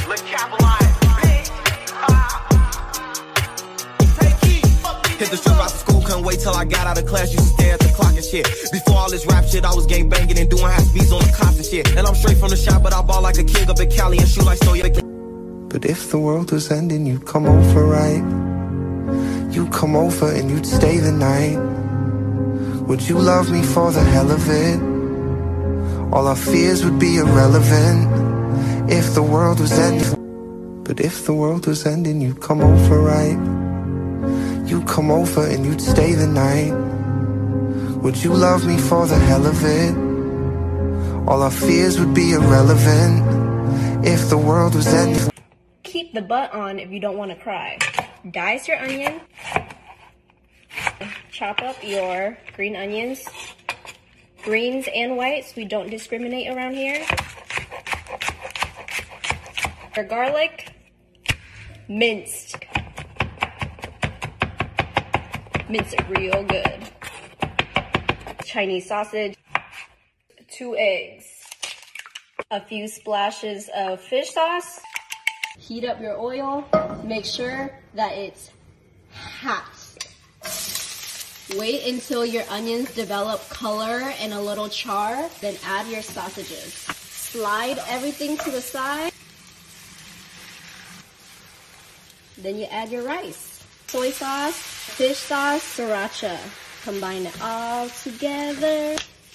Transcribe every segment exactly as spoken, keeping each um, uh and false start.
Look, capitalize. Hit the strip out of school, couldn't wait till I got out of class. Used to stare at the clock and shit. Before all this rap shit, I was gang banging and doing high speeds on the cops and shit. And I'm straight from the shop, but I ball like a kid up in Cali and shoot like Stoya. But if the world was ending, you'd come over, right? You'd come over and you'd stay the night. Would you love me for the hell of it? All our fears would be irrelevant if the world was ending. But if the world was ending, you'd come over, right? You'd come over and you'd stay the night. Would you love me for the hell of it? All our fears would be irrelevant if the world was ending. Keep the butt on if you don't want to cry. Dice your onion. Chop up your green onions. Greens and whites, we don't discriminate around here. Your garlic, minced. Mince it real good. Chinese sausage, two eggs, a few splashes of fish sauce. Heat up your oil. Make sure that it's hot. Wait until your onions develop color and a little char, then add your sausages. Slide everything to the side. Then you add your rice. Soy sauce, fish sauce, sriracha. Combine it all together.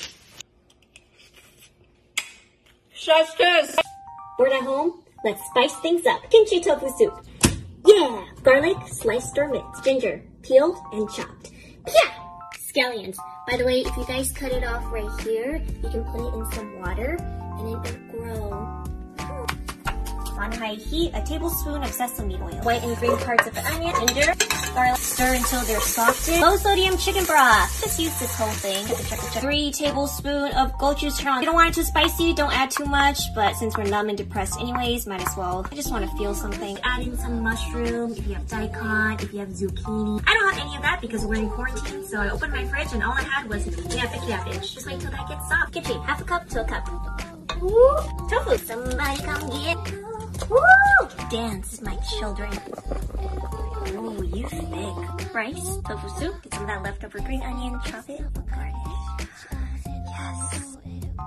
Chef's kiss! Bored at home? Let's spice things up. Kimchi tofu soup. Yeah! Garlic, sliced or minced. Ginger, peeled and chopped. Pia! Scallions. By the way, if you guys cut it off right here, you can put it in some water and it will grow. On high heat, a tablespoon of sesame oil. White and green parts of the onion, ginger, garlic. Stir until they're softened. Low sodium chicken broth. Just use this whole thing. Three tablespoons of gochujang. You don't want it too spicy, don't add too much, but since we're numb and depressed anyways, might as well. I just want to feel something. Add in some mushroom, if you have daikon, if you have zucchini. I don't have any of that because we're in quarantine, so I opened my fridge and all I had was yappy cabbage. Just wait till that gets soft. Kimchi, half a cup to a cup. Woo! Tofu. Somebody come get. Woo! Dance, my children. Ooh, you thick. Rice, tofu soup, get some of that leftover green onion, chop it, garnish. Yes.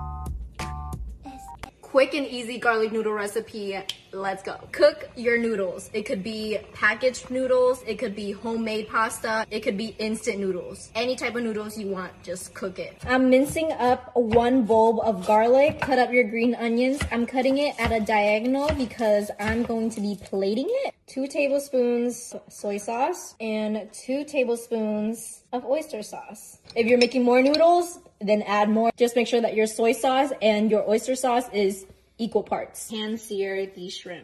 Quick and easy garlic noodle recipe. Let's go. Cook your noodles. It could be packaged noodles. It could be homemade pasta. It could be instant noodles. Any type of noodles you want, just cook it. I'm mincing up one bulb of garlic. Cut up your green onions. I'm cutting it at a diagonal because I'm going to be plating it. Two tablespoons soy sauce and two tablespoons of oyster sauce. If you're making more noodles, then add more. Just make sure that your soy sauce and your oyster sauce is equal parts. Hand sear the shrimp.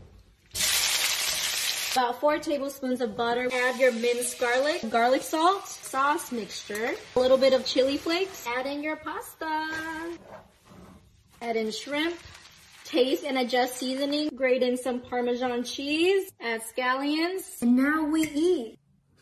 About four tablespoons of butter. Add your minced garlic, garlic salt, sauce mixture, a little bit of chili flakes. Add in your pasta. Add in shrimp. Taste and adjust seasoning. Grate in some Parmesan cheese. Add scallions. And now we eat.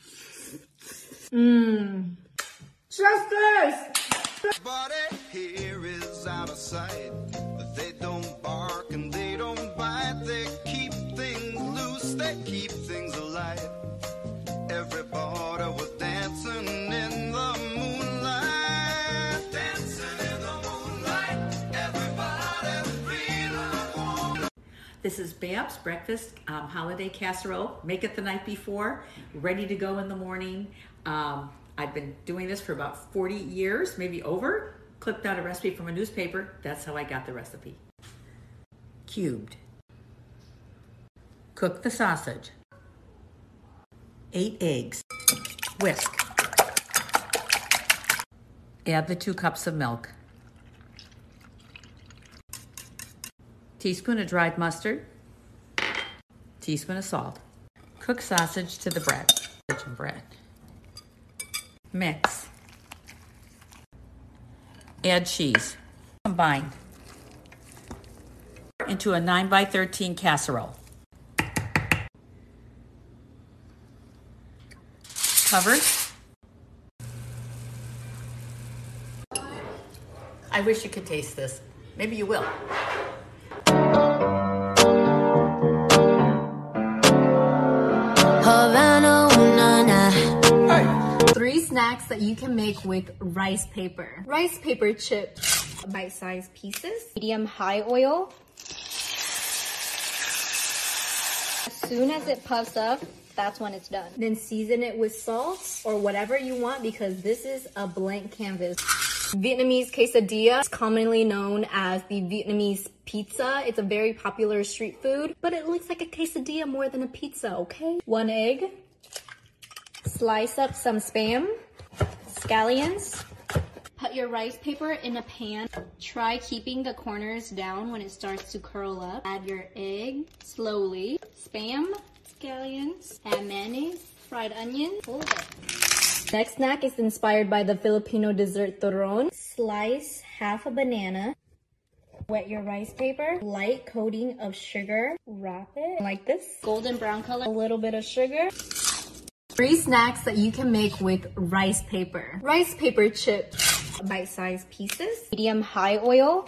Mmm. Justice! Everybody here is out of sight, but they don't bark and they don't bite. They keep things loose, they keep things alive. Everybody was dancing in the moonlight, dancing in the moonlight. Everybody feeling warm. This is Babs Breakfast um, Holiday Casserole. Make it the night before, ready to go in the morning. Um, I've been doing this for about forty years, maybe over. Clipped out a recipe from a newspaper. That's how I got the recipe. Cubed. Cook the sausage. Eight eggs. Whisk. Add the two cups of milk. Teaspoon of dried mustard. Teaspoon of salt. Cook sausage to the bread. bread. Mix. Add cheese. Combine into a nine by thirteen casserole. Covered. I wish you could taste this. Maybe you will. snacks that you can make with rice paper. Rice paper chips, bite-sized pieces. Medium high oil. As soon as it puffs up, that's when it's done. Then season it with salt or whatever you want because this is a blank canvas. Vietnamese quesadilla is commonly known as the Vietnamese pizza. It's a very popular street food, but it looks like a quesadilla more than a pizza, okay? One egg. Slice up some Spam, scallions. Put your rice paper in a pan. Try keeping the corners down when it starts to curl up. Add your egg slowly. Spam, scallions, add mayonnaise, fried onion. Hold it. Next snack is inspired by the Filipino dessert turon. Slice half a banana. Wet your rice paper. Light coating of sugar. Wrap it like this. Golden brown color. A little bit of sugar. Three snacks that you can make with rice paper. Rice paper chips, bite-sized pieces. Medium high oil.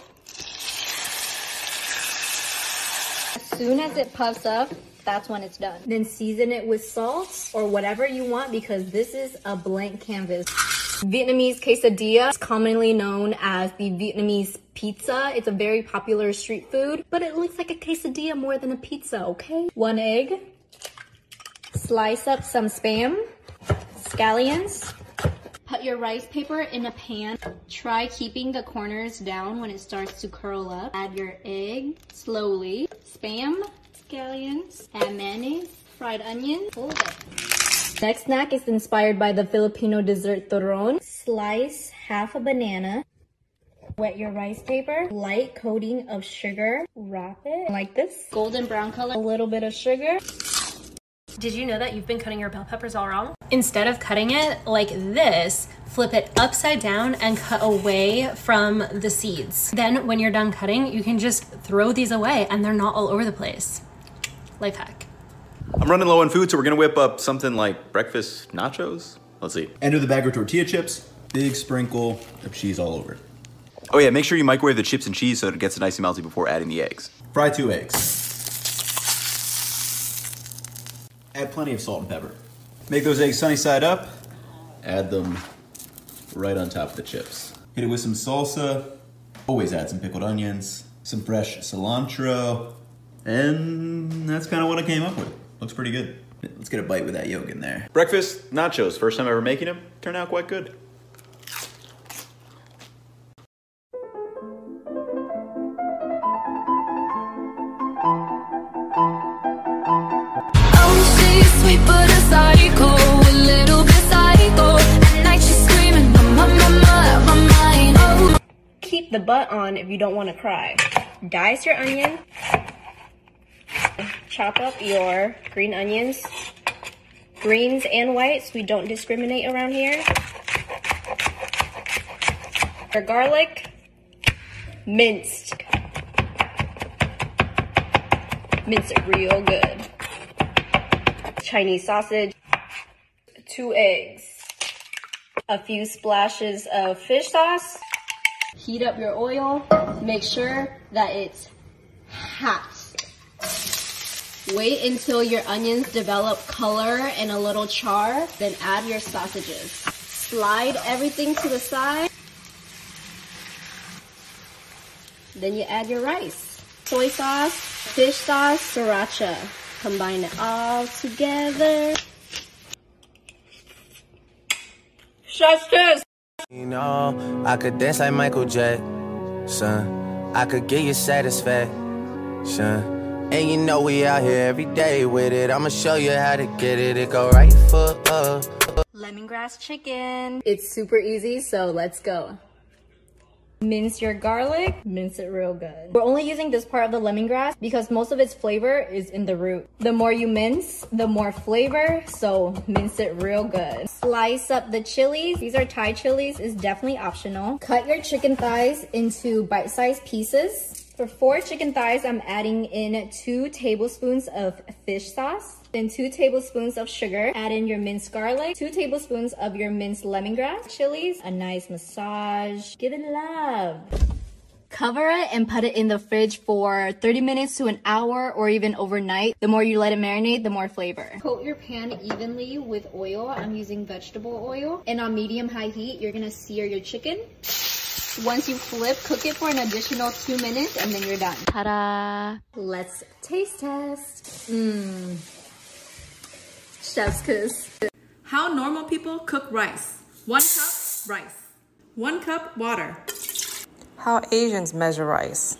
As soon as it puffs up, that's when it's done. Then season it with salt or whatever you want because this is a blank canvas. Vietnamese quesadilla is commonly known as the Vietnamese pizza. It's a very popular street food, but it looks like a quesadilla more than a pizza, okay? One egg. Slice up some Spam, scallions. Put your rice paper in a pan. Try keeping the corners down when it starts to curl up. Add your egg slowly. Spam, scallions, add mayonnaise, fried onion. Hold it. Next snack is inspired by the Filipino dessert turon. Slice half a banana. Wet your rice paper. Light coating of sugar. Wrap it like this. Golden brown color. A little bit of sugar. Did you know that you've been cutting your bell peppers all wrong? Instead of cutting it like this, flip it upside down and cut away from the seeds. Then when you're done cutting, you can just throw these away and they're not all over the place. Life hack. I'm running low on food, so we're gonna whip up something like breakfast nachos. Let's see. Enter the bag of tortilla chips, big sprinkle of cheese all over. Oh yeah, make sure you microwave the chips and cheese so that it gets nice and melty before adding the eggs. Fry two eggs. Add plenty of salt and pepper. Make those eggs sunny side up. Add them right on top of the chips. Hit it with some salsa. Always add some pickled onions, some fresh cilantro, and that's kind of what I came up with. Looks pretty good. Let's get a bite with that yolk in there. Breakfast nachos, first time ever making them, turned out quite good. Sweet but a psycho, a little bit psycho. At night she's screaming, my, my, my, my mind. Oh. Keep the butt on if you don't want to cry. Dice your onion. Chop up your green onions. Greens and whites, we don't discriminate around here. Your garlic, minced. Mince it real good. Chinese sausage, two eggs, a few splashes of fish sauce. Heat up your oil. Make sure that it's hot. Wait until your onions develop color and a little char, then add your sausages. Slide everything to the side. Then you add your rice. Soy sauce, fish sauce, sriracha. Combine it all together. Chef's kiss! You know, I could dance like Michael Jackson. I could get you satisfaction. And you know we out here every day with it. I'ma show you how to get it. It go right foot up. Lemongrass chicken. It's super easy, so let's go. Mince your garlic, mince it real good. We're only using this part of the lemongrass because most of its flavor is in the root. The more you mince, the more flavor, so mince it real good. Slice up the chilies. These are Thai chilies, is definitely optional. Cut your chicken thighs into bite-sized pieces. For four chicken thighs, I'm adding in two tablespoons of fish sauce, then two tablespoons of sugar. Add in your minced garlic, two tablespoons of your minced lemongrass, chilies, a nice massage. Give it love. Cover it and put it in the fridge for thirty minutes to an hour or even overnight. The more you let it marinate, the more flavor. Coat your pan evenly with oil. I'm using vegetable oil. And on medium-high heat, you're gonna sear your chicken. Once you flip, cook it for an additional two minutes and then you're done. Ta-da! Let's taste test. Mmm. Chef's kiss. How normal people cook rice. One cup rice. One cup water. How Asians measure rice.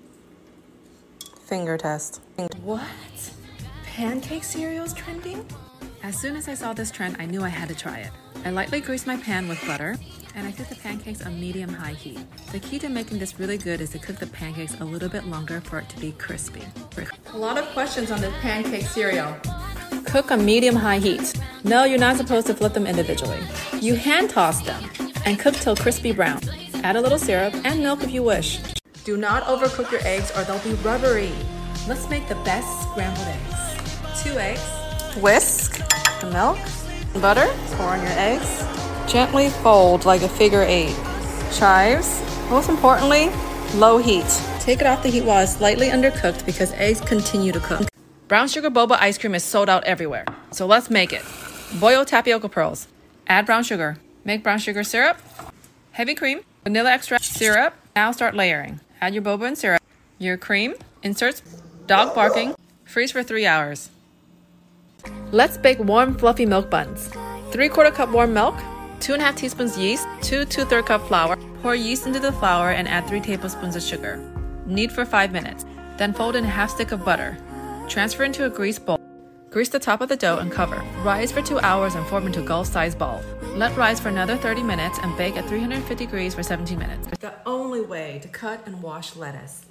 Finger test. What? Pancake cereal's trending? As soon as I saw this trend, I knew I had to try it. I lightly greased my pan with butter, and I cooked the pancakes on medium-high heat. The key to making this really good is to cook the pancakes a little bit longer for it to be crispy. A lot of questions on this pancake cereal. Cook on medium-high heat. No, you're not supposed to flip them individually. You hand toss them and cook till crispy brown. Add a little syrup and milk if you wish. Do not overcook your eggs or they'll be rubbery. Let's make the best scrambled eggs. Two eggs. Whisk the milk, butter, pour on your eggs. Gently fold like a figure eight. Chives. Most importantly, low heat. Take it off the heat while it's slightly undercooked because eggs continue to cook. Brown sugar boba ice cream is sold out everywhere, so let's make it. Boil tapioca pearls. Add brown sugar. Make brown sugar syrup. Heavy cream. Vanilla extract. Syrup. Now start layering. Add your boba and syrup. Your cream. Inserts. Dog barking. Freeze for three hours. Let's bake warm, fluffy milk buns. Three quarter cup warm milk. Two and a half teaspoons yeast. Two two-third cup flour. Pour yeast into the flour and add three tablespoons of sugar. Knead for five minutes. Then fold in a half stick of butter. Transfer into a greased bowl. Grease the top of the dough and cover. Rise for two hours and form into a golf-sized ball. Let rise for another thirty minutes and bake at three hundred fifty degrees for seventeen minutes. The only way to cut and wash lettuce.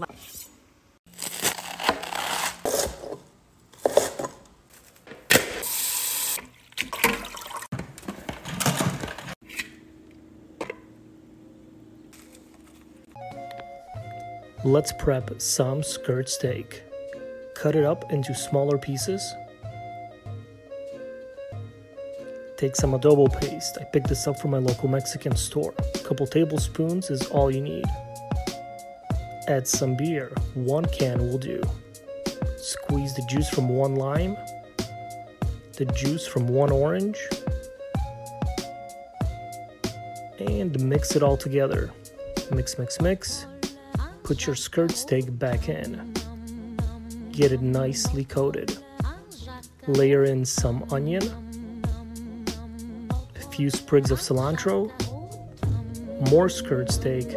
Let's prep some skirt steak. Cut it up into smaller pieces. Take some adobo paste. I picked this up from my local Mexican store. A couple tablespoons is all you need. Add some beer. One can will do. Squeeze the juice from one lime. The juice from one orange. And mix it all together. Mix, mix, mix. Put your skirt steak back in. Get it nicely coated. Layer in some onion, a few sprigs of cilantro, more skirt steak,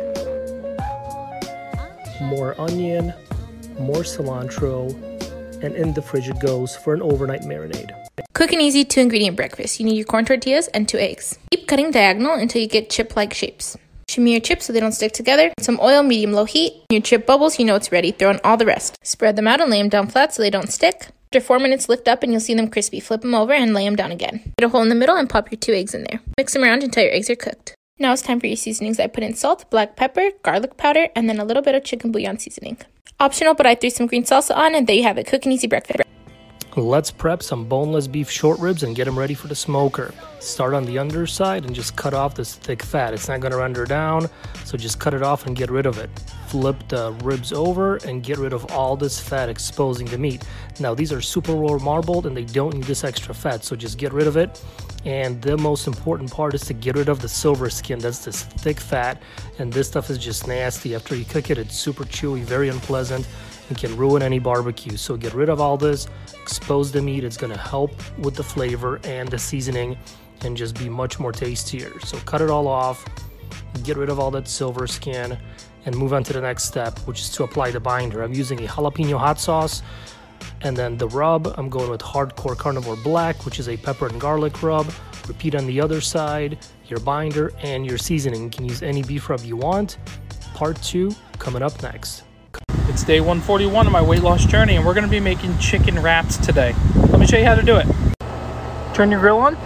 more onion, more cilantro, and in the fridge it goes for an overnight marinade. Quick and easy two ingredient breakfast. You need your corn tortillas and two eggs. Keep cutting diagonal until you get chip-like shapes. Shimmy your chips so they don't stick together. Some oil, medium-low heat. When your chip bubbles, you know it's ready. Throw in all the rest. Spread them out and lay them down flat so they don't stick. After four minutes, lift up and you'll see them crispy. Flip them over and lay them down again. Get a hole in the middle and pop your two eggs in there. Mix them around until your eggs are cooked. Now it's time for your seasonings. I put in salt, black pepper, garlic powder, and then a little bit of chicken bouillon seasoning. Optional, but I threw some green salsa on, and there you have it. Quick and easy breakfast. Let's prep some boneless beef short ribs and get them ready for the smoker. Start on the underside and just cut off this thick fat. It's not going to render down, so just cut it off and get rid of it. Flip the ribs over and get rid of all this fat exposing the meat. Now these are super well marbled and they don't need this extra fat, so just get rid of it. And the most important part is to get rid of the silver skin. That's this thick fat, and this stuff is just nasty. After you cook it, it's super chewy, very unpleasant, and can ruin any barbecue. So get rid of all this, expose the meat. It's going to help with the flavor and the seasoning and just be much more tastier. So cut it all off, get rid of all that silver skin, and move on to the next step, which is to apply the binder. I'm using a jalapeno hot sauce, and then the rub, I'm going with Hardcore Carnivore Black, which is a pepper and garlic rub. Repeat on the other side, your binder, and your seasoning. You can use any beef rub you want. Part two coming up next. It's day one forty-one of my weight loss journey, and we're going to be making chicken wraps today. Let me show you how to do it. Turn your grill on.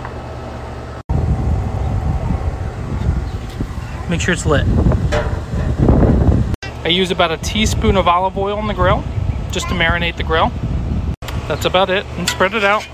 Make sure it's lit. I use about a teaspoon of olive oil on the grill, just to marinate the grill. That's about it, and spread it out.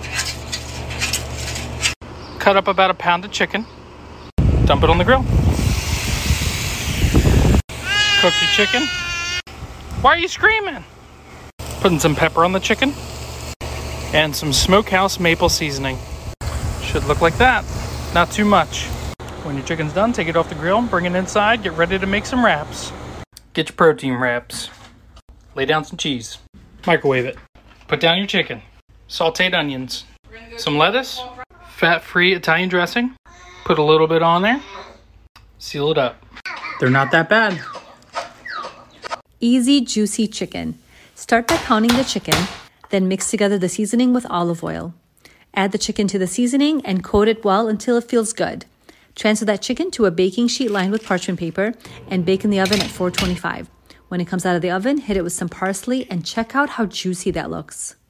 Cut up about a pound of chicken. Dump it on the grill. Cook your chicken. Why are you screaming? Putting some pepper on the chicken. And some smokehouse maple seasoning. Should look like that. Not too much. When your chicken's done, take it off the grill, bring it inside, get ready to make some wraps. Get your protein wraps. Lay down some cheese. Microwave it. Put down your chicken. Sauteed onions. Some lettuce. Fat-free Italian dressing. Put a little bit on there. Seal it up. They're not that bad. Easy, juicy chicken. Start by pounding the chicken, then mix together the seasoning with olive oil. Add the chicken to the seasoning and coat it well until it feels good. Transfer that chicken to a baking sheet lined with parchment paper and bake in the oven at four twenty-five. When it comes out of the oven, hit it with some parsley and check out how juicy that looks.